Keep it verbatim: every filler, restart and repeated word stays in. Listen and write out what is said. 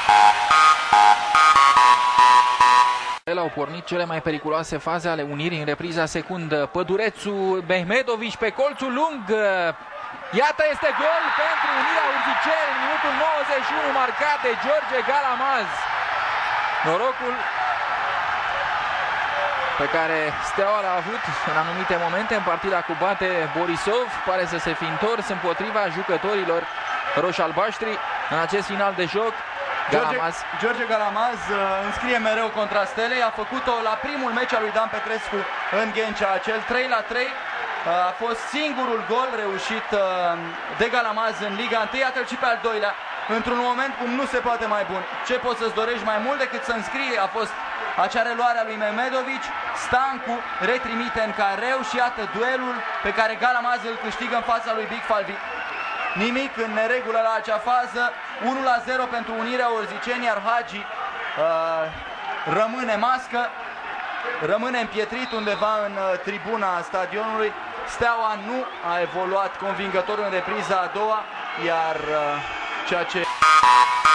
Au pornit cele mai periculoase faze ale unirii în repriza secundă. Pădurețu, Mehmedovici pe colțul lung. Iată, este gol pentru Unirea Urziceni în minutul nouăzeci și unu, marcat de George Galamaz. Norocul pe care Steaua l-a avut în anumite momente în partida cu Bate Borisov pare să se fi întors împotriva jucătorilor roș-albaștri în acest final de joc. George Galamaz. George Galamaz uh, înscrie mereu contra Stelei, a făcut-o la primul meci al lui Dan Petrescu în Ghencea, acel trei la trei. Uh, a fost singurul gol reușit uh, de Galamaz în Liga unu, iată-l și pe al doilea, într-un moment cum nu se poate mai bun. Ce poți să-ți dorești mai mult decât să înscrie? A fost acea reluare a lui Mehmedovici, Stancu retrimite în careu și iată duelul pe care Galamaz îl câștigă în fața lui Big Falvi. Nimic în neregulă la acea fază, unu la zero pentru Unirea Urziceni, iar Hagi uh, rămâne mască, rămâne împietrit undeva în uh, tribuna stadionului. Steaua nu a evoluat convingător în repriza a doua, iar uh, ceea ce...